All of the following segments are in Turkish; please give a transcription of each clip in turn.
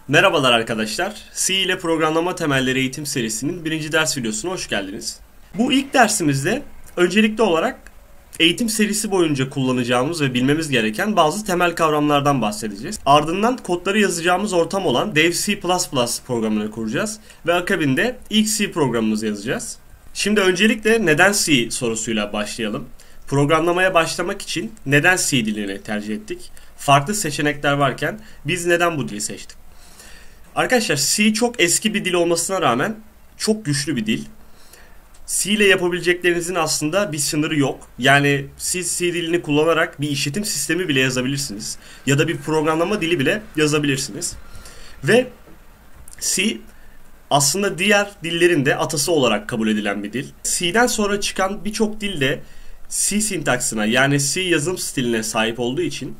Merhabalar arkadaşlar. C ile Programlama Temelleri eğitim serisinin birinci ders videosuna hoş geldiniz. Bu ilk dersimizde öncelikli olarak eğitim serisi boyunca kullanacağımız ve bilmemiz gereken bazı temel kavramlardan bahsedeceğiz. Ardından kodları yazacağımız ortam olan Dev C++ programını kuracağız ve akabinde ilk C programımızı yazacağız. Şimdi öncelikle neden C sorusuyla başlayalım. Programlamaya başlamak için neden C dilini tercih ettik? Farklı seçenekler varken biz neden bu dili seçtik? Arkadaşlar C çok eski bir dil olmasına rağmen çok güçlü bir dil. C ile yapabileceklerinizin aslında bir sınırı yok. Yani siz C dilini kullanarak bir işletim sistemi bile yazabilirsiniz. Ya da bir programlama dili bile yazabilirsiniz. Ve C aslında diğer dillerin de atası olarak kabul edilen bir dil. C'den sonra çıkan birçok dil de C sintaksına yani C yazım stiline sahip olduğu için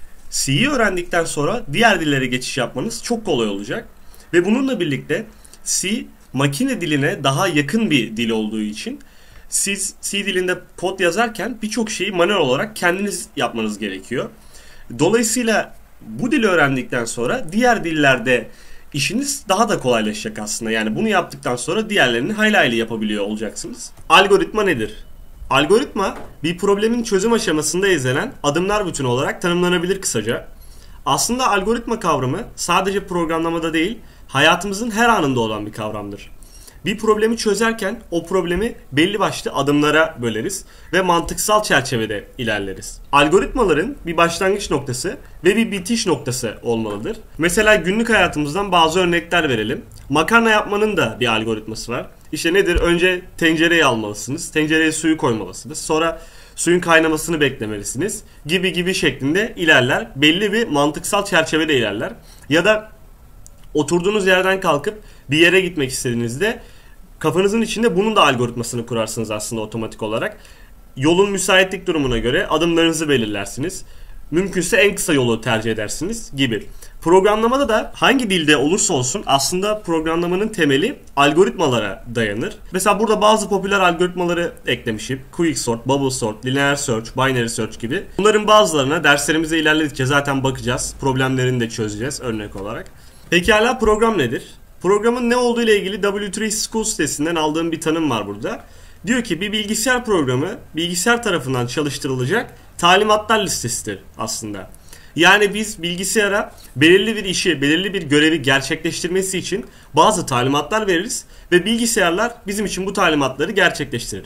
C'yi öğrendikten sonra diğer dillere geçiş yapmanız çok kolay olacak. Ve bununla birlikte C makine diline daha yakın bir dil olduğu için siz C dilinde kod yazarken birçok şeyi manuel olarak kendiniz yapmanız gerekiyor. Dolayısıyla bu dili öğrendikten sonra diğer dillerde işiniz daha da kolaylaşacak aslında. Yani bunu yaptıktan sonra diğerlerini hayli hayli yapabiliyor olacaksınız. Algoritma nedir? Algoritma bir problemin çözüm aşamasında izlenen adımlar bütünü olarak tanımlanabilir kısaca. Aslında algoritma kavramı sadece programlamada değil, hayatımızın her anında olan bir kavramdır. Bir problemi çözerken o problemi belli başlı adımlara böleriz ve mantıksal çerçevede ilerleriz. Algoritmaların bir başlangıç noktası ve bir bitiş noktası olmalıdır. Mesela günlük hayatımızdan bazı örnekler verelim. Makarna yapmanın da bir algoritması var. İşte nedir? Önce tencereyi almalısınız. Tencereye suyu koymalısınız. Sonra suyun kaynamasını beklemelisiniz. Gibi şeklinde ilerler. Belli bir mantıksal çerçevede ilerler. Ya da oturduğunuz yerden kalkıp bir yere gitmek istediğinizde kafanızın içinde bunun da algoritmasını kurarsınız aslında otomatik olarak. Yolun müsaitlik durumuna göre adımlarınızı belirlersiniz. Mümkünse en kısa yolu tercih edersiniz gibi. Programlamada da hangi dilde olursa olsun aslında programlamanın temeli algoritmalara dayanır. Mesela burada bazı popüler algoritmaları eklemişim. Quicksort, Bubble Sort, Linear Search, Binary Search gibi. Bunların bazılarına derslerimize ilerledikçe zaten bakacağız. Problemlerini de çözeceğiz örnek olarak. Pekala program nedir? Programın ne olduğu ile ilgili W3 School sitesinden aldığım bir tanım var burada. Diyor ki bir bilgisayar programı bilgisayar tarafından çalıştırılacak talimatlar listesidir aslında. Yani biz bilgisayara belirli bir işi, belirli bir görevi gerçekleştirmesi için bazı talimatlar veririz ve bilgisayarlar bizim için bu talimatları gerçekleştirir.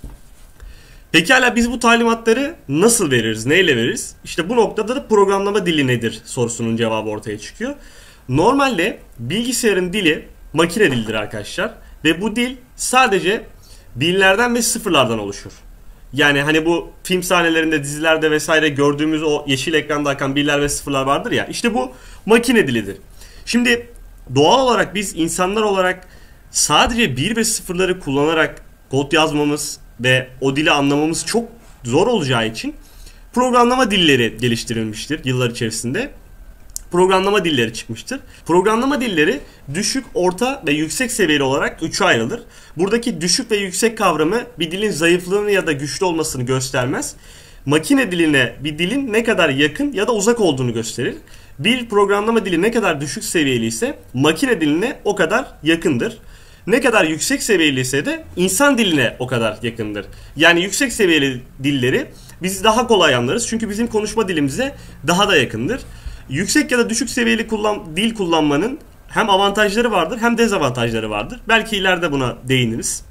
Pekala biz bu talimatları nasıl veririz, neyle veririz? İşte bu noktada da programlama dili nedir sorusunun cevabı ortaya çıkıyor. Normalde bilgisayarın dili makine dilidir arkadaşlar ve bu dil sadece birlerden ve sıfırlardan oluşur. Yani hani bu film sahnelerinde, dizilerde vesaire gördüğümüz o yeşil ekranda akan birler ve sıfırlar vardır ya, işte bu makine dilidir. Şimdi doğal olarak biz insanlar olarak sadece bir ve sıfırları kullanarak kod yazmamız ve o dili anlamamız çok zor olacağı için programlama dilleri geliştirilmiştir yıllar içerisinde. Programlama dilleri çıkmıştır. Programlama dilleri düşük, orta ve yüksek seviyeli olarak üçe ayrılır. Buradaki düşük ve yüksek kavramı bir dilin zayıflığını ya da güçlü olmasını göstermez. Makine diline bir dilin ne kadar yakın ya da uzak olduğunu gösterir. Bir programlama dili ne kadar düşük seviyeli ise makine diline o kadar yakındır. Ne kadar yüksek seviyeli ise de insan diline o kadar yakındır. Yani yüksek seviyeli dilleri biz daha kolay anlarız çünkü bizim konuşma dilimize daha da yakındır. Yüksek ya da düşük seviyeli dil kullanmanın hem avantajları vardır hem dezavantajları vardır. Belki ileride buna değiniriz.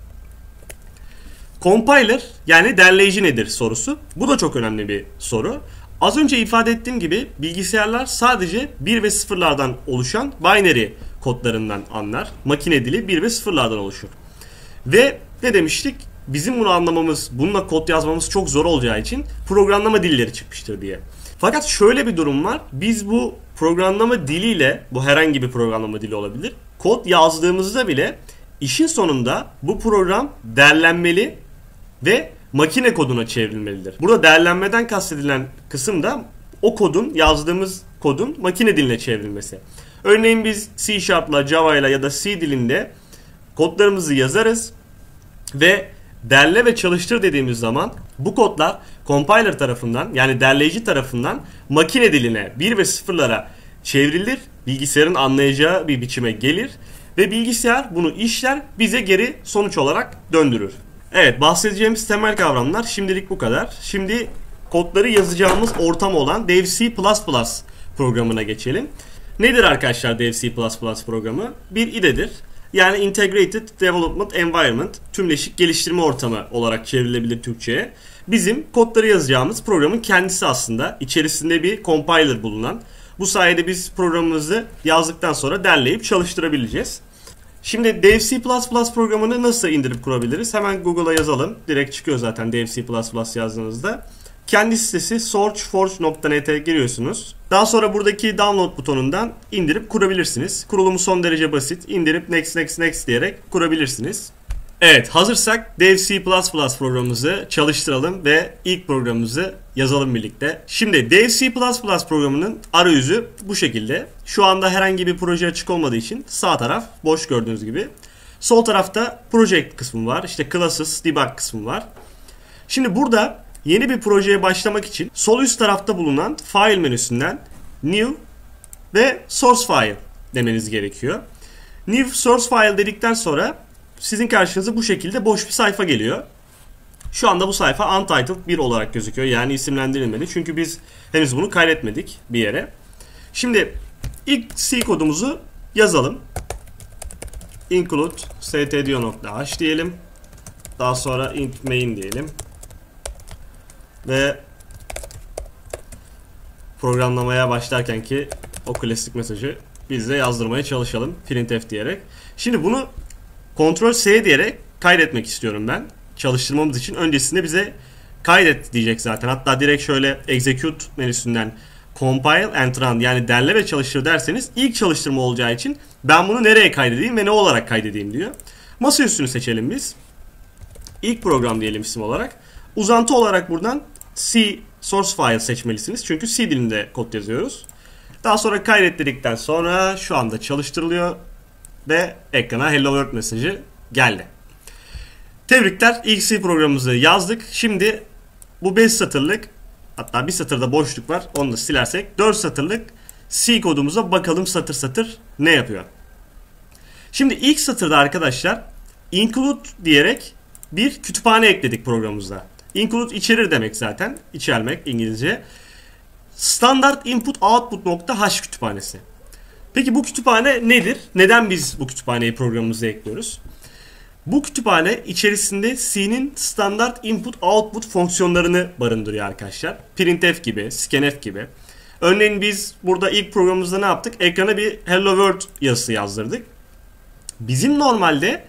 Compiler yani derleyici nedir sorusu. Bu da çok önemli bir soru. Az önce ifade ettiğim gibi bilgisayarlar sadece 1 ve sıfırlardan oluşan binary kodlarından anlar. Makine dili 1 ve sıfırlardan oluşur. Ve ne demiştik? Bizim bunu anlamamız, bununla kod yazmamız çok zor olacağı için programlama dilleri çıkmıştır diye. Fakat şöyle bir durum var. Biz bu programlama diliyle, bu herhangi bir programlama dili olabilir, kod yazdığımızda bile işin sonunda bu program derlenmeli ve makine koduna çevrilmelidir. Burada derlenmeden kastedilen kısım da o kodun, yazdığımız kodun makine diline çevrilmesi. Örneğin biz C Sharp'la, Java'yla ya da C dilinde kodlarımızı yazarız ve derle ve çalıştır dediğimiz zaman bu kodlar compiler tarafından yani derleyici tarafından makine diline 1 ve sıfırlara çevrilir bilgisayarın anlayacağı bir biçime gelir ve bilgisayar bunu işler, bize geri sonuç olarak döndürür. Evet, bahsedeceğimiz temel kavramlar şimdilik bu kadar. Şimdi kodları yazacağımız ortam olan Dev C++ programına geçelim. Nedir arkadaşlar Dev C++ programı? Bir IDE'dir. Yani Integrated Development Environment, tümleşik geliştirme ortamı olarak çevrilebilir Türkçe'ye. Bizim kodları yazacağımız programın kendisi aslında. İçerisinde bir compiler bulunan. Bu sayede biz programımızı yazdıktan sonra derleyip çalıştırabileceğiz. Şimdi Dev C++ programını nasıl indirip kurabiliriz? Hemen Google'a yazalım. Direkt çıkıyor zaten Dev C++ yazdığınızda. Kendi sitesi sourceforge.net'e giriyorsunuz. Daha sonra buradaki download butonundan indirip kurabilirsiniz. Kurulumu son derece basit. İndirip next next next diyerek kurabilirsiniz. Evet, hazırsak Dev C++ programımızı çalıştıralım ve ilk programımızı yazalım birlikte. Şimdi Dev C++ programının arayüzü bu şekilde. Şu anda herhangi bir proje açık olmadığı için sağ taraf boş gördüğünüz gibi. Sol tarafta project kısmı var. İşte classes, debug kısmı var. Şimdi burada yeni bir projeye başlamak için sol üst tarafta bulunan file menüsünden new ve source file demeniz gerekiyor. New source file dedikten sonra sizin karşınıza bu şekilde boş bir sayfa geliyor. Şu anda bu sayfa untitled 1 olarak gözüküyor. Yani isimlendirilmedi. Çünkü biz henüz bunu kaydetmedik bir yere. Şimdi ilk C kodumuzu yazalım. Include stdio.h diyelim. Daha sonra int main diyelim. Ve programlamaya başlarken ki o klasik mesajı biz de yazdırmaya çalışalım. Printf diyerek. Şimdi bunu Ctrl+S diyerek kaydetmek istiyorum ben. Çalıştırmamız için öncesinde bize kaydet diyecek zaten. Hatta direkt şöyle execute menüsünden compile and run, yani derle ve çalıştır derseniz ilk çalıştırma olacağı için ben bunu nereye kaydedeyim ve ne olarak kaydedeyim diyor. Masaüstünü seçelim biz. İlk program diyelim isim olarak. Uzantı olarak buradan C source file seçmelisiniz. Çünkü C dilinde kod yazıyoruz. Daha sonra kaydet dedikten sonra şu anda çalıştırılıyor ve ekrana Hello World mesajı geldi. Tebrikler, ilk C programımızı yazdık. Şimdi bu 5 satırlık, hatta bir satırda boşluk var, onu da silersek 4 satırlık C kodumuza bakalım satır satır ne yapıyor. Şimdi ilk satırda arkadaşlar include diyerek bir kütüphane ekledik programımıza. Include içerir demek zaten. İçermek İngilizce. Standart input output.h kütüphanesi. Peki bu kütüphane nedir? Neden biz bu kütüphaneyi programımıza ekliyoruz? Bu kütüphane içerisinde C'nin standart input output fonksiyonlarını barındırıyor arkadaşlar. Printf gibi, scanf gibi. Örneğin biz burada ilk programımızda ne yaptık? Ekrana bir hello world yazısı yazdırdık. Bizim normalde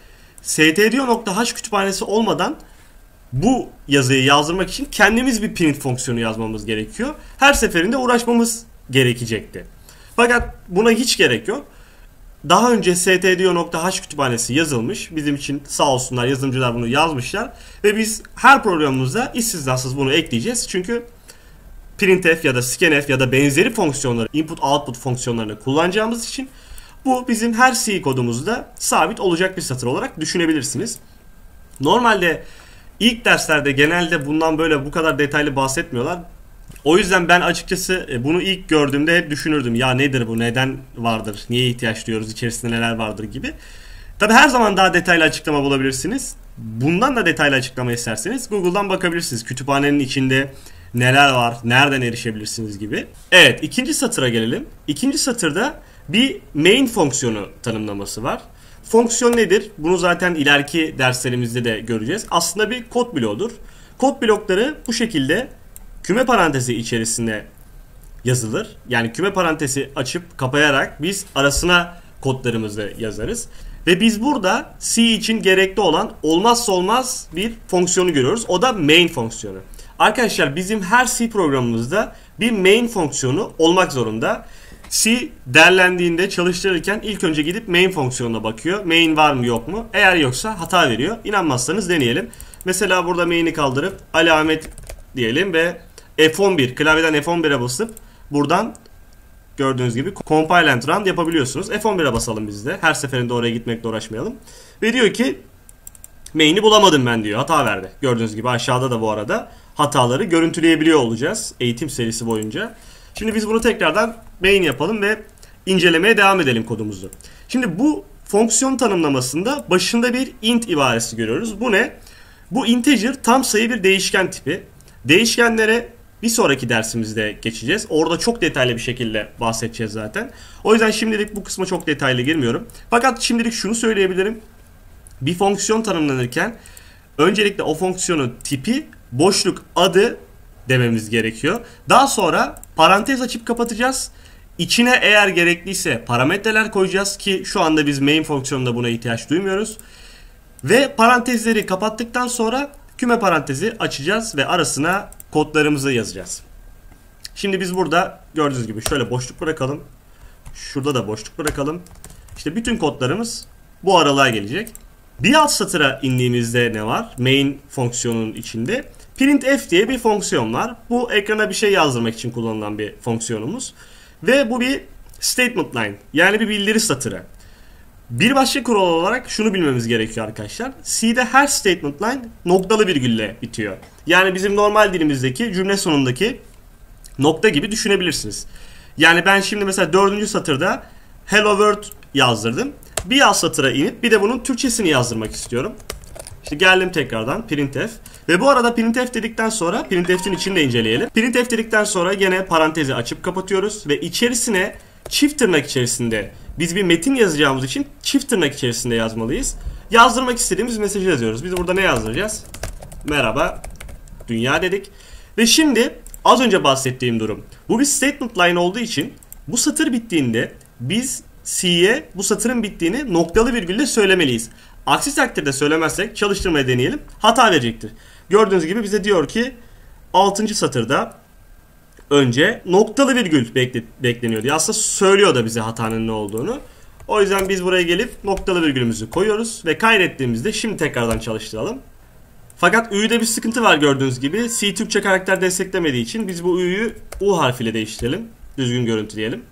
stdio.h kütüphanesi olmadan bu yazıyı yazdırmak için kendimiz bir print fonksiyonu yazmamız gerekiyor. Her seferinde uğraşmamız gerekecekti. Fakat buna hiç gerek yok. Daha önce stdio.h kütüphanesi yazılmış. Bizim için sağ olsunlar yazılımcılar bunu yazmışlar. Ve biz her programımızda istisnasız bunu ekleyeceğiz. Çünkü printf ya da scanf ya da benzeri fonksiyonları, input output fonksiyonlarını kullanacağımız için bu bizim her C kodumuzda sabit olacak bir satır olarak düşünebilirsiniz. Normalde İlk derslerde genelde bundan böyle bu kadar detaylı bahsetmiyorlar. O yüzden ben açıkçası bunu ilk gördüğümde hep düşünürdüm. Ya nedir bu? Neden vardır? Niye ihtiyaç duyuyoruz? İçerisinde neler vardır gibi. Tabi her zaman daha detaylı açıklama bulabilirsiniz. Bundan da detaylı açıklama isterseniz Google'dan bakabilirsiniz. Kütüphanenin içinde neler var? Nereden erişebilirsiniz gibi. Evet, ikinci satıra gelelim. İkinci satırda bir main fonksiyonu tanımlaması var. Fonksiyon nedir? Bunu zaten ileriki derslerimizde de göreceğiz. Aslında bir kod bloğudur. Kod blokları bu şekilde küme parantezi içerisinde yazılır. Yani küme parantezi açıp kapayarak biz arasına kodlarımızı yazarız. Ve biz burada C için gerekli olan olmazsa olmaz bir fonksiyonu görüyoruz. O da main fonksiyonu. Arkadaşlar bizim her C programımızda bir main fonksiyonu olmak zorunda. C derlendiğinde çalıştırırken ilk önce gidip main fonksiyonuna bakıyor. Main var mı yok mu? Eğer yoksa hata veriyor. İnanmazsanız deneyelim. Mesela burada main'i kaldırıp alamet diyelim ve F11 klavyeden F11'e basıp buradan gördüğünüz gibi compile and run yapabiliyorsunuz. F11'e basalım biz de. Her seferinde oraya gitmekle uğraşmayalım. Ve diyor ki main'i bulamadım ben diyor. Hata verdi. Gördüğünüz gibi aşağıda da bu arada hataları görüntüleyebiliyor olacağız eğitim serisi boyunca. Şimdi biz bunu tekrardan main yapalım ve incelemeye devam edelim kodumuzu. Şimdi bu fonksiyon tanımlamasında başında bir int ibaresi görüyoruz. Bu ne? Bu integer tam sayı bir değişken tipi. Değişkenlere bir sonraki dersimizde geçeceğiz. Orada çok detaylı bir şekilde bahsedeceğiz zaten. O yüzden şimdilik bu kısma çok detaylı girmiyorum. Fakat şimdilik şunu söyleyebilirim. Bir fonksiyon tanımlanırken öncelikle o fonksiyonun tipi, boşluk adı dememiz gerekiyor. Daha sonra parantez açıp kapatacağız. İçine eğer gerekliyse parametreler koyacağız ki şu anda biz main fonksiyonunda buna ihtiyaç duymuyoruz. Ve parantezleri kapattıktan sonra küme parantezi açacağız ve arasına kodlarımızı yazacağız. Şimdi biz burada gördüğünüz gibi şöyle boşluk bırakalım. Şurada da boşluk bırakalım. İşte bütün kodlarımız bu aralığa gelecek. Bir alt satıra indiğimizde ne var? Main fonksiyonun içinde printf diye bir fonksiyon var. Bu ekrana bir şey yazdırmak için kullanılan bir fonksiyonumuz. Ve bu bir statement line, yani bir bildiri satırı. Bir başka kural olarak şunu bilmemiz gerekiyor arkadaşlar. C'de her statement line noktalı virgülle bitiyor. Yani bizim normal dilimizdeki cümle sonundaki nokta gibi düşünebilirsiniz. Yani ben şimdi mesela 4. satırda hello world yazdırdım. Bir alt satıra inip bir de bunun Türkçesini yazdırmak istiyorum. İşte geldim tekrardan printf. Ve bu arada printf dedikten sonra printf'in içini de inceleyelim. Printf dedikten sonra gene parantezi açıp kapatıyoruz ve içerisine çift tırnak içerisinde biz bir metin yazacağımız için çift tırnak içerisinde yazmalıyız. Yazdırmak istediğimiz mesajı yazıyoruz. Biz burada ne yazdıracağız? Merhaba dünya dedik. Ve şimdi az önce bahsettiğim durum. Bu bir statement line olduğu için bu satır bittiğinde biz C'ye bu satırın bittiğini noktalı virgülle söylemeliyiz. Aksi takdirde söylemezsek çalıştırmaya deneyelim. Hata verecektir. Gördüğünüz gibi bize diyor ki 6. satırda önce noktalı virgül bekleniyor diye. Aslında söylüyor da bize hatanın ne olduğunu. O yüzden biz buraya gelip noktalı virgülümüzü koyuyoruz ve kaydettiğimizde şimdi tekrardan çalıştıralım. Fakat Ü'de bir sıkıntı var gördüğünüz gibi. C Türkçe karakter desteklemediği için biz bu Ü'yü U harfiyle değiştirelim. Düzgün görüntüleyelim.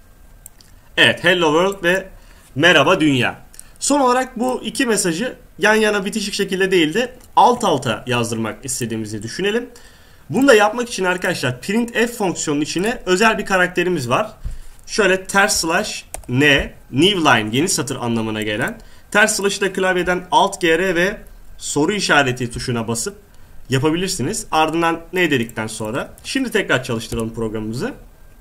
Evet, hello world ve merhaba dünya. Son olarak bu iki mesajı yan yana bitişik şekilde değil de alt alta yazdırmak istediğimizi düşünelim. Bunu da yapmak için arkadaşlar printf fonksiyonunun içine özel bir karakterimiz var. Şöyle ters slash n, new line, yeni satır anlamına gelen. Ters slash'ı da klavyeden alt gr ve soru işareti tuşuna basıp yapabilirsiniz. Ardından ne dedikten sonra şimdi tekrar çalıştıralım programımızı.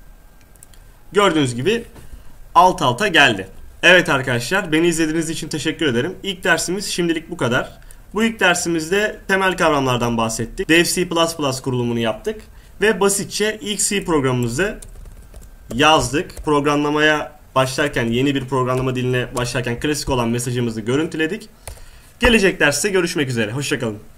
Gördüğünüz gibi alt alta geldi. Evet arkadaşlar, beni izlediğiniz için teşekkür ederim. İlk dersimiz şimdilik bu kadar. Bu ilk dersimizde temel kavramlardan bahsettik. Dev C++ kurulumunu yaptık. Ve basitçe ilk C programımızı yazdık. Programlamaya başlarken, yeni bir programlama diline başlarken klasik olan mesajımızı görüntüledik. Gelecek derste görüşmek üzere. Hoşça kalın.